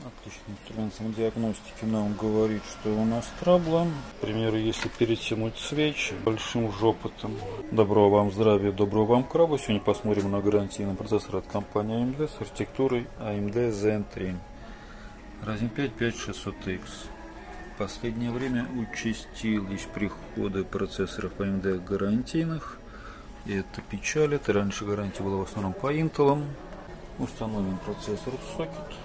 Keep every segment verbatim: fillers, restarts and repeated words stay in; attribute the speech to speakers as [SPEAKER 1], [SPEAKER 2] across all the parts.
[SPEAKER 1] Отличный инструмент самодиагностики нам говорит, что у нас траблы. К примеру, если перетянуть свечи большим жопотом. Доброго вам здравия, доброго вам краба. Сегодня посмотрим на гарантийный процессор от компании эй эм ди с архитектурой эй эм ди зен три. Ryzen пять пять тысяча шестьсот икс. В последнее время участились приходы процессоров эй эм ди гарантийных. И это печалит. Раньше гарантия была в основном по Intel. Установлен процессор в сокет.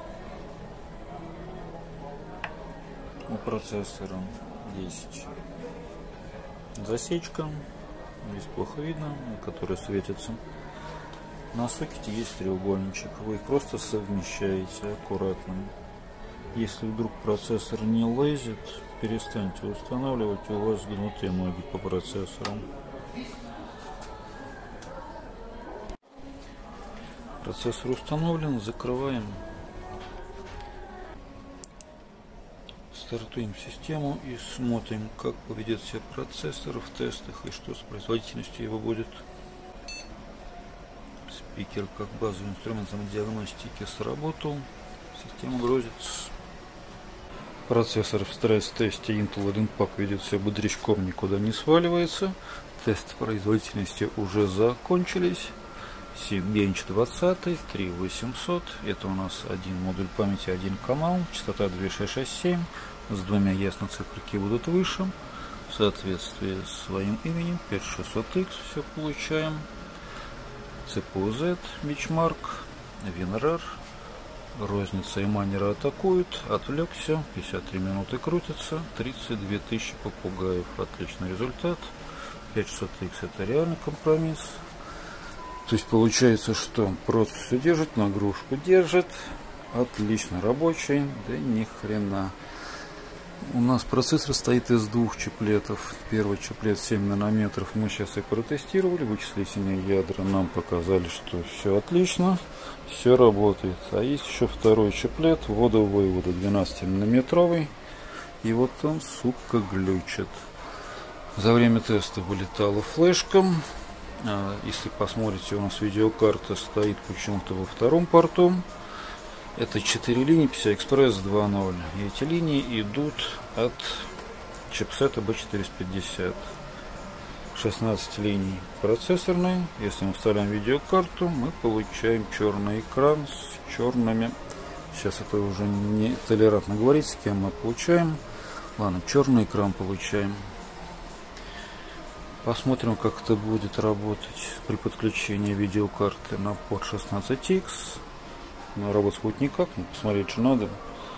[SPEAKER 1] У процессора есть засечка, здесь плохо видно, которая светится. На сокете есть треугольничек, вы их просто совмещаете аккуратно. Если вдруг процессор не лезет, перестаньте устанавливать, у вас гнутые ноги по процессору. Процессор установлен, закрываем. Стартуем систему и смотрим, как поведет себя процессор в тестах и что с производительностью его будет. Спикер как базовый инструмент самодиагностики сработал. Система грузится. Процессор в стресс-тесте Intel один пак ведет себя бодрячком, никуда не сваливается. Тесты производительности уже закончились. Сигбенч двадцать, три тысячи восемьсот. Это у нас один модуль памяти, один канал. Частота две тысячи шестьсот шестьдесят семь. С двумя ясно циферки будут выше. В соответствии с своим именем пять тысяч шестьсот икс все получаем. си пи ю Z, Бичмарк, WinRAR. Розница и майнеры атакуют. Отвлекся. пятьдесят три минуты крутится. тридцать две тысячи попугаев. Отличный результат. пять тысяч шестьсот икс это реальный компромисс. То есть получается, что просто все держит, нагрузку держит. Отлично рабочий. Да ни хрена. У нас процессор стоит из двух чиплетов. Первый чиплет семь нанометров. Мы сейчас и протестировали. Вычислительные ядра нам показали, что все отлично. Все работает. А есть еще второй чиплет ввода-вывода двенадцатинанометровый. И вот он, сука, глючит. За время теста вылетала флешка. Если посмотрите, у нас видеокарта стоит почему-то во втором порту. Это четыре линии пи си ай экспресс два ноль. И эти линии идут от чипсета би четыреста пятьдесят. шестнадцать линий процессорные. Если мы вставляем видеокарту, мы получаем черный экран с черными. Сейчас это уже не толерантно говорить, с кем мы получаем. Ладно, черный экран получаем. Посмотрим, как это будет работать при подключении видеокарты на порт шестнадцать икс. Но работать будет никак, но посмотреть же надо.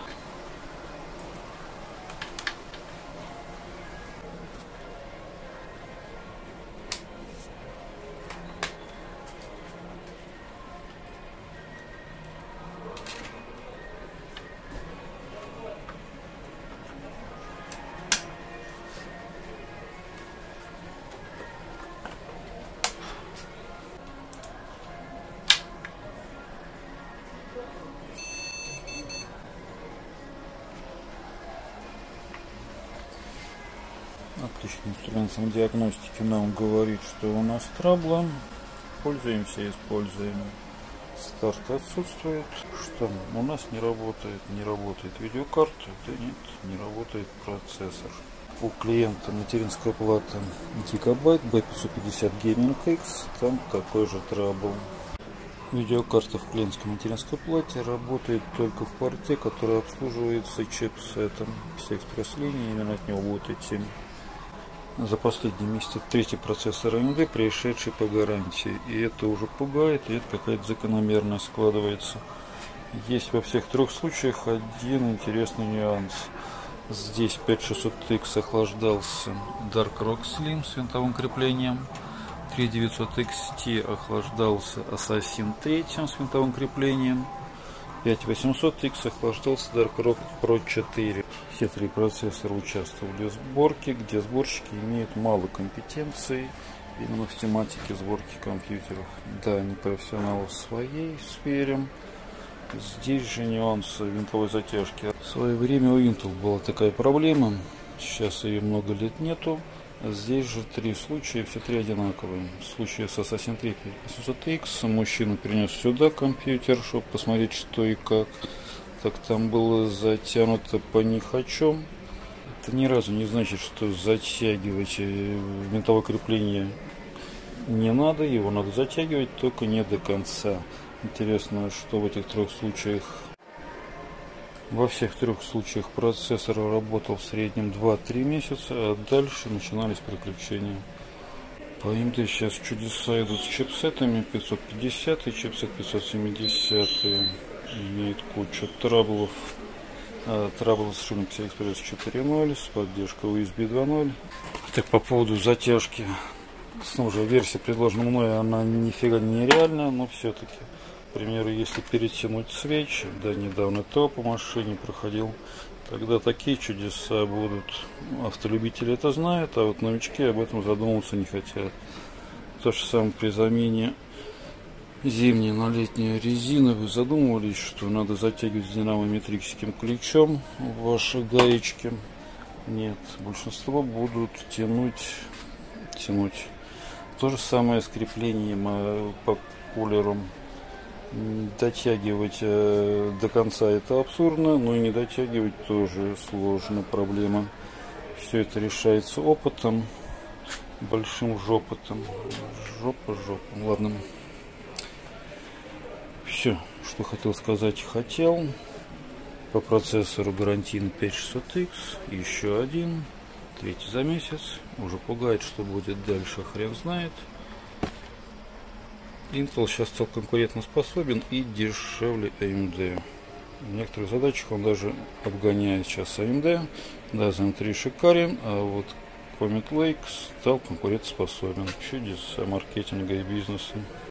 [SPEAKER 1] Отличный инструмент самодиагностики нам говорит, что у нас траблы. Пользуемся, используем. Старт отсутствует. Что у нас не работает? Не работает видеокарта. Да нет, не работает процессор. У клиента материнская плата гигабайт би пятьсот пятьдесят Gaming X. Там такой же трабл. Видеокарта в клиентской материнской плате работает только в порте, который обслуживается чипсетом пи си ай экспресс линии. Именно от него будет идти. За последний месяц третий процессор эй эм ди, пришедший по гарантии. И это уже пугает, и это какая-то закономерность складывается. Есть во всех трех случаях один интересный нюанс. Здесь пять тысяч шестьсот икс охлаждался Dark Rock Slim с винтовым креплением. три тысячи девятьсот икс ти охлаждался Assassin три с винтовым креплением. пять тысяч восемьсот икс охлаждался Dark Rock Pro четыре. Все три процессора участвовали в сборке, где сборщики имеют мало компетенций именно в тематике сборки компьютеров. Да, они профессионалы в своей сфере. Здесь же нюансы винтовой затяжки. В свое время у Intel была такая проблема. Сейчас ее много лет нету. Здесь же три случая, все три одинаковые. В случае с Assassin три восемьсот икс мужчина принес сюда компьютер, чтобы посмотреть, что и как. так там было затянуто по «не хочу». Это ни разу не значит, что затягивать винтовое крепление не надо, его надо затягивать, только не до конца. Интересно, что в этих трех случаях. Во всех трех случаях процессор работал в среднем два-три месяца, а дальше начинались приключения. По эй эм ди сейчас чудеса идут с чипсетами. пятьсот пятьдесят и чипсет пятьсот семьдесят имеет кучу траблов. Трабл с шиной пи си ай Express четыре ноль с поддержкой ю эс би два ноль. Так, по поводу затяжки. Снова же версия, предложенная мной, она нифига не реальная, но все-таки. К примеру, если перетянуть свечи, да, недавно то по машине проходил, тогда такие чудеса будут. Автолюбители это знают, а вот новички об этом задумываться не хотят. То же самое при замене зимней на летнюю резину. Вы задумывались, что надо затягивать динамометрическим ключом ваши гаечки? Нет, большинство будут тянуть, тянуть. То же самое с креплением по кулерам. Дотягивать э, до конца это абсурдно, но и не дотягивать тоже сложно, проблема. Все это решается опытом, большим жопотом. Жопа, жопа. Ладно. Все, что хотел сказать, хотел. По процессору гарантийный пять шестьсот икс, еще один, третий за месяц. Уже пугает, что будет дальше, хрен знает. Intel сейчас стал конкурентоспособен и дешевле эй эм ди. В некоторых задачах он даже обгоняет сейчас эй эм ди. Да, зет эм три шикарен, а вот Comet Lake стал конкурентоспособен. Чудеса маркетинга и бизнеса.